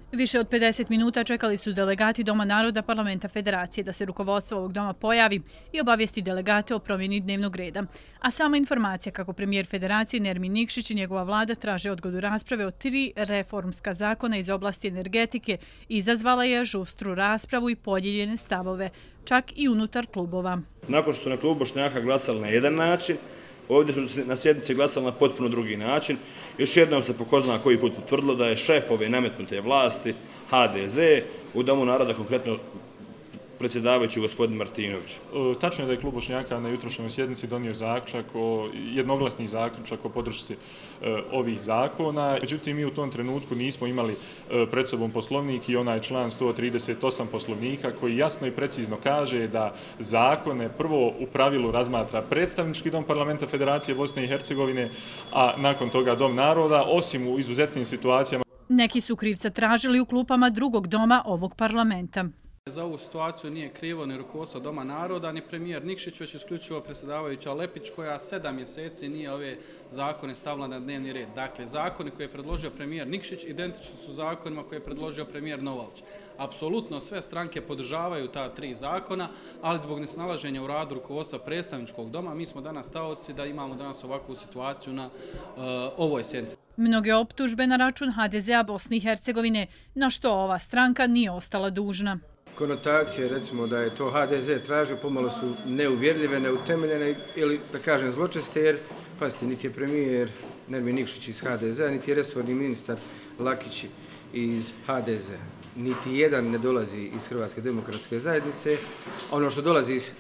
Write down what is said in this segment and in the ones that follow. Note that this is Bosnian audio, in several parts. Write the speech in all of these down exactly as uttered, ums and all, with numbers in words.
Više od pedeset minuta čekali su delegati Doma naroda Parlamenta Federacije da se rukovodstvo ovog doma pojavi i obavijesti delegate o promjeni dnevnog reda. A sama informacija kako premijer Federacije Nermin Nikšić i njegova vlada traže odgodu rasprave o tri reformska zakona iz oblasti energetike izazvala je žustru raspravu i podijeljene stavove, čak i unutar klubova. Nakon što su na klubu Bošnjaka glasali na jedan način, ovdje su na sjednici glasali na potpuno drugi način. Još jednom se po ko zna koji put potvrdilo da je šef ove nametnute vlasti ha de ze u Domu naroda, konkretno predsjedavajući gospodin Martinović. Tačno je da je klub Bošnjaka na jutrošnjoj sjednici donio zaključak, jednoglasni zaključak o podršci ovih zakona. Međutim, mi u tom trenutku nismo imali pred sobom poslovnik i onaj član sto trideset osam poslovnika koji jasno i precizno kaže da zakone prvo u pravilu razmatra predstavnički dom Parlamenta Federacije Bosne i Hercegovine, a nakon toga Dom naroda, osim u izuzetnim situacijama. Neki su krivca tražili u klupama drugog doma ovog parlamenta. Za ovu situaciju nije krivo ni rukovodstvo Doma naroda, ni premijer Nikšić, već isključivo predsjedavajuća Lepić, koja sedam mjeseci nije ove zakone stavila na dnevni red. Dakle, zakoni koje je predložio premijer Nikšić identični su zakonima koje je predložio premijer Novač. Apsolutno sve stranke podržavaju ta tri zakona, ali zbog nesnalaženja u radu rukovodstva predstavničkog doma, mi smo danas taoci da imamo danas ovakvu situaciju na uh, ovoj sjednici. Mnoge optužbe na račun ha de zea Bosne i Hercegovine, na što ova stranka nije ostala dužna. Konotacije, recimo da je to ha de ze tražio, pomalo su neuvjerljive, neutemeljene ili, da kažem, zločeste, jer, pazite, niti je premijer Nermin Nikšić iz ha de zea, niti je resorni ministar Lakić iz ha de zea. Niti jedan ne dolazi iz Hrvatske demokratske zajednice. Ono što dolazi iz,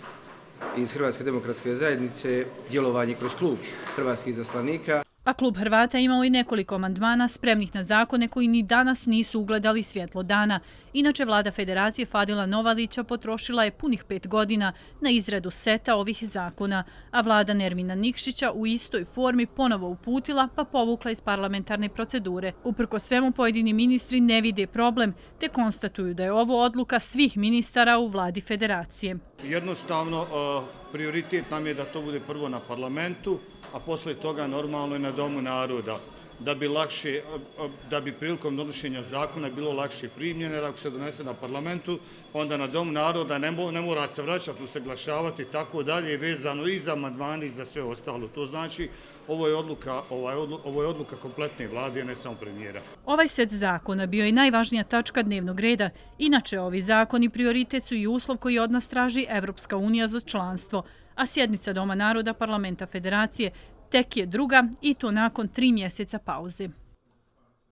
iz Hrvatske demokratske zajednice je djelovanje kroz klub hrvatskih izaslanika. A klub Hrvata imao i nekoliko amandmana spremnih na zakone koji ni danas nisu ugledali svjetlo dana. Inače, vlada Federacije Fadila Novalića potrošila je punih pet godina na izradu seta ovih zakona, a vlada Nermina Nikšića u istoj formi ponovo uputila pa povukla iz parlamentarne procedure. Uprkos svemu, pojedini ministri ne vide problem te konstatuju da je ovo odluka svih ministara u vladi Federacije. Jednostavno, prioritet nam je da to bude prvo na parlamentu, a posle toga normalno i na Domu naroda, da bi, lakše, da bi prilikom donošenja zakona bilo lakše primljeno, jer ako se donese na parlamentu, onda na Domu naroda ne, ne mora se vraćati, usaglašavati i tako dalje, vezano i za amandmane i za sve ostalo. To znači, ovo je odluka, ovaj, ovo je odluka kompletne vlade, a ne samo premijera. Ovaj set zakona bio je najvažnija tačka dnevnog reda. Inače, ovi zakoni prioritet su i uslov koji od nas traži Evropska unija za članstvo, a sjednica Doma naroda Parlamenta Federacije tek je druga i to nakon tri mjeseca pauze.